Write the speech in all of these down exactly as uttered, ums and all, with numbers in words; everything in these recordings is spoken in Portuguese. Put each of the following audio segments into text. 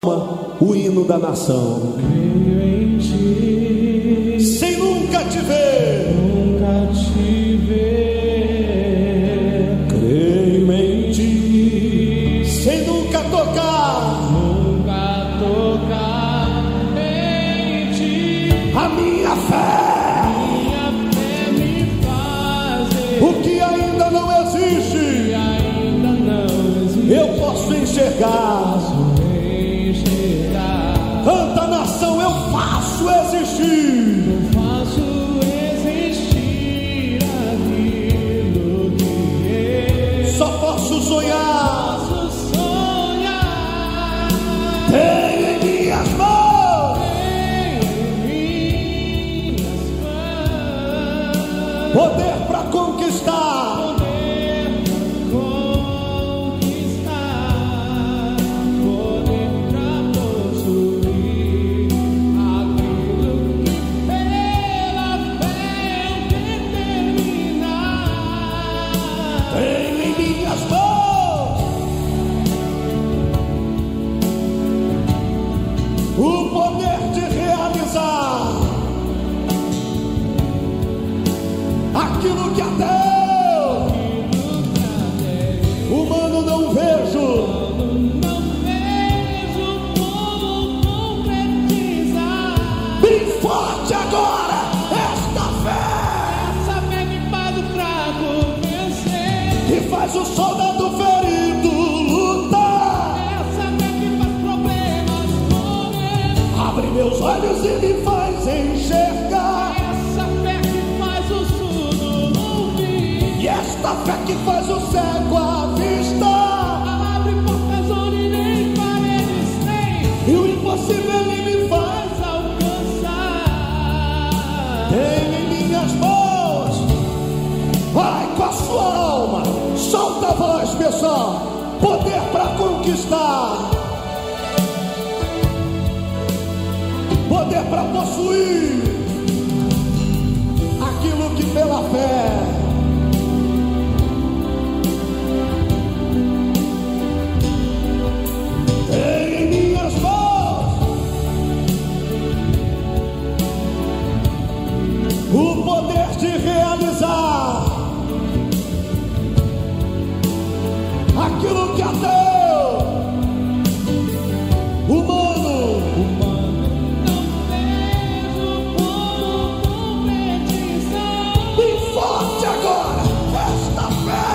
o hino da nação. Creio em ti, sem nunca te ver, nunca te ver. Creio em ti, sem nunca tocar, Nunca tocar em ti. a minha fé, Minha fé me faz o que ainda não existe, que ainda não existe. eu posso enxergar. Canta, nação, eu faço existir. Eu faço existir aquilo que eu Só posso sonhar. posso sonhar. Tenho em minhas mãos Tenho em minhas mãos poder para conquistar. poder pra conquistar, poder pra possuir aquilo que pela fé eu determinar. Tenho em minhas mãos o poder de realizar aquilo que até eu, humano, não vejo. Não vejo como concretizar Bem forte agora esta fé essa fé que faz o fraco vencer, que faz o soldado ferido lutar. essa fé que faz problemas correr, Abre meus olhos e me faz enxergar. essa fé que faz o surdo ouvir, E esta fé que faz o cego avistar. abre portas onde nem paredes têm, E o impossível ele me faz. faz alcançar. Tem em minhas mãos. Vai com a sua alma. Solta a voz, pessoal. Poder para conquistar. Poder para possuir aquilo que pela fé tem em minhas mãos. O poder de realizar aquilo que até eu, humano, Não vejo como concretizar bem forte agora esta fé.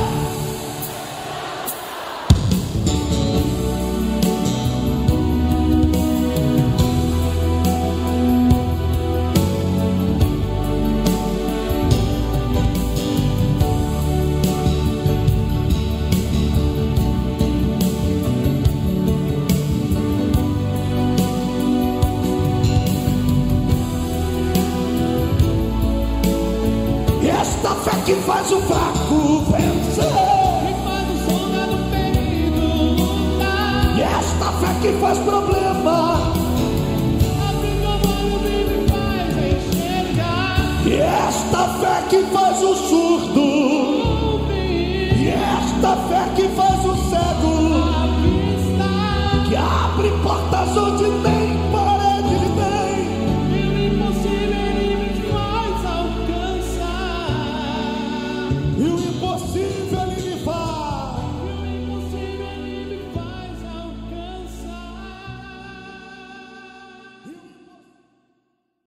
E esta fé que faz o fraco vencer. que faz o soldado ferido lutar, E esta fé que faz problema. abre meus olhos e me faz enxergar, E esta fé que faz o surdo. ouvir, E esta fé que faz o cego. avistar, Que abre portas onde nem